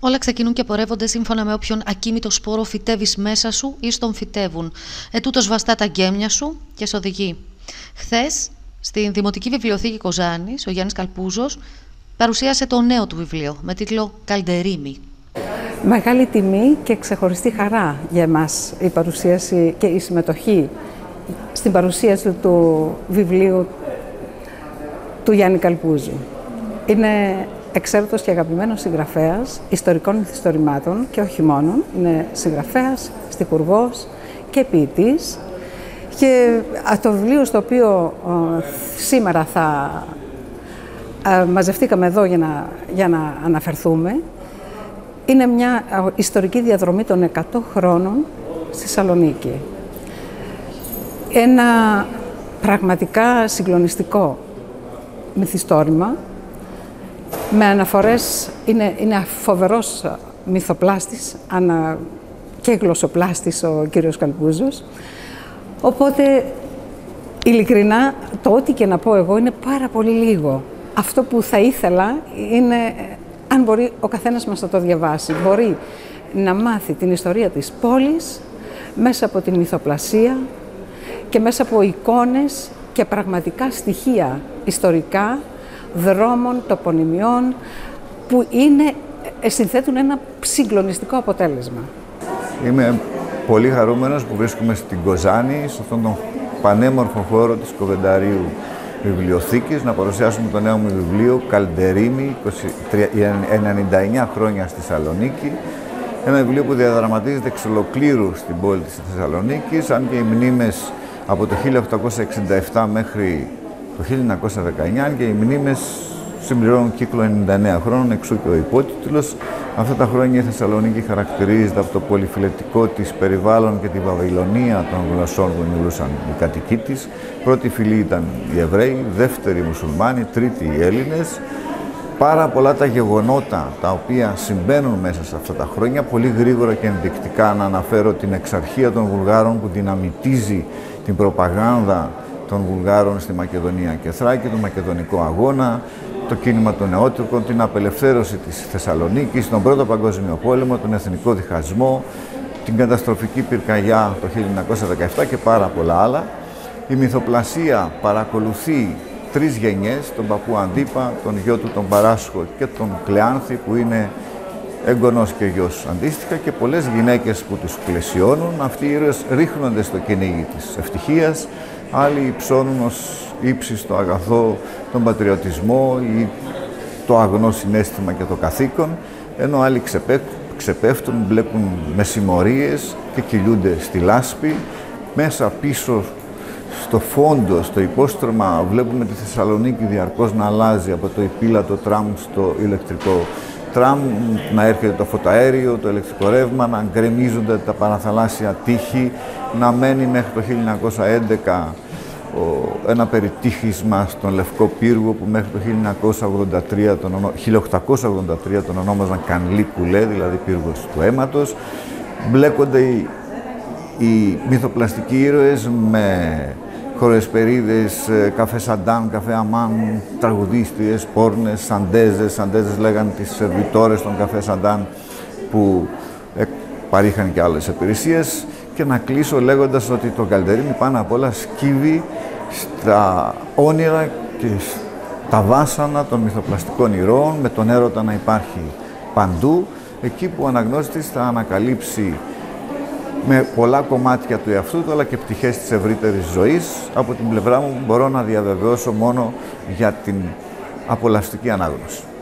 Όλα ξεκινούν και πορεύονται σύμφωνα με όποιον ακίμητο σπόρο φυτεύεις μέσα σου ή στον φυτεύουν. Ετούτος βαστά τα γκέμια σου και σ' οδηγεί. Χθες, στην Δημοτική Βιβλιοθήκη Κοζάνης, ο Γιάννης Καλπούζος παρουσίασε το νέο του βιβλίο με τίτλο «Καλντερίμι». Μεγάλη τιμή και ξεχωριστή χαρά για εμάς η παρουσίαση και η συμμετοχή στην παρουσίαση του βιβλίου του Γιάννη Καλπούζου. Είναι εξαίρετος και αγαπημένος συγγραφέας ιστορικών μυθιστορημάτων και όχι μόνον. Είναι συγγραφέας, στιχουργός και ποιητής. Και το βιβλίο στο οποίο σήμερα θα μαζευτήκαμε εδώ για να αναφερθούμε είναι μια ιστορική διαδρομή των 100 χρόνων στη Θεσσαλονίκη. Ένα πραγματικά συγκλονιστικό μυθιστόρημα με αναφορές, είναι φοβερός μυθοπλάστης και γλωσσοπλάστης ο κύριος Καλπούζος. Οπότε, ειλικρινά, το ό,τι και να πω εγώ είναι πάρα πολύ λίγο. Αυτό που θα ήθελα είναι, αν μπορεί ο καθένας μας να το διαβάσει, μπορεί να μάθει την ιστορία της πόλης μέσα από την μυθοπλασία και μέσα από εικόνες και πραγματικά στοιχεία ιστορικά, δρόμων, τοπονημιών, που συνθέτουν ένα συγκλονιστικό αποτέλεσμα. Είμαι πολύ χαρούμενος που βρίσκομαι στην Κοζάνη, σε αυτόν τον πανέμορφο χώρο της Κοβενταρίου Βιβλιοθήκης, να παρουσιάσουμε το νέο μου βιβλίο «Καλντερίμι», 99 χρόνια στη Θεσσαλονίκη. Ένα βιβλίο που διαδραματίζεται εξ ολοκλήρου στην πόλη της Θεσσαλονίκης, αν και οι μνήμες από το 1867 μέχρι το 1919, αν και οι μνήμες συμπληρώνουν κύκλο 99 χρόνων, εξού και ο υπότιτλος. Αυτά τα χρόνια η Θεσσαλονίκη χαρακτηρίζεται από το πολυφιλετικό της περιβάλλον και τη βαβυλωνία των γλωσσών που μιλούσαν οι κατοικοί της. Πρώτη φυλή ήταν οι Εβραίοι, δεύτερη οι Μουσουλμάνοι, τρίτη οι Έλληνες. Πάρα πολλά τα γεγονότα τα οποία συμβαίνουν μέσα σε αυτά τα χρόνια, πολύ γρήγορα και ενδεικτικά να αναφέρω την εξαρχία των Βουλγάρων που δυναμητίζει την προπαγάνδα των Βουλγάρων στη Μακεδονία και Θράκη, τον Μακεδονικό Αγώνα, το κίνημα των νεότουρκων, την απελευθέρωση της Θεσσαλονίκης, τον Πρώτο Παγκόσμιο Πόλεμο, τον εθνικό διχασμό, την καταστροφική πυρκαγιά το 1917 και πάρα πολλά άλλα. Η μυθοπλασία παρακολουθεί 3 γενιές, τον παππού Αντίπα, τον γιο του τον Παράσχο και τον Κλεάνθη, που είναι εγγονός και γιος αντίστοιχα, και πολλές γυναίκες που τους πλαισιώνουν. Αυτοί οι ήρωες ρίχνονται στο κυνήγι της ευτυχίας, άλλοι υψώνουν ως ύψιστο αγαθό τον πατριωτισμό ή το αγνό συναίσθημα και το καθήκον, ενώ άλλοι ξεπέφτουν, μπλέκουν με συμμορίες και κυλιούνται στη λάσπη. Μέσα πίσω στο φόντο, στο υπόστρωμα, βλέπουμε τη Θεσσαλονίκη διαρκώς να αλλάζει από το υπήλατο τραμ στο ηλεκτρικό τραμ, να έρχεται το φωταέριο, το ηλεκτρικό ρεύμα, να γκρεμίζονται τα παραθαλάσσια τείχη, να μένει μέχρι το 1911 ένα περιτύχισμα στον Λευκό Πύργο που μέχρι το 1883 τον ονόμαζαν Κανλή Κουλέ, δηλαδή πύργος του αίματος. Μπλέκονται οι μυθοπλαστικοί ήρωες με χορεσπερίδες, καφέ Σαντάν, καφέ Αμάν, τραγουδίστριες, πόρνες, σαντέζες. Σαντέζες λέγαν τις σερβιτόρες των καφέ Σαντάν που παρήχαν και άλλες υπηρεσίες. Και να κλείσω λέγοντας ότι το Καλντερίμι πάνω απ' όλα σκύβει στα όνειρα και στα βάσανα των μυθοπλαστικών ηρώων, με τον έρωτα να υπάρχει παντού, εκεί που ο αναγνώστης θα ανακαλύψει με πολλά κομμάτια του εαυτού του, αλλά και πτυχές της ευρύτερης ζωής. Από την πλευρά μου μπορώ να διαβεβαιώσω μόνο για την απολαυστική ανάγνωση.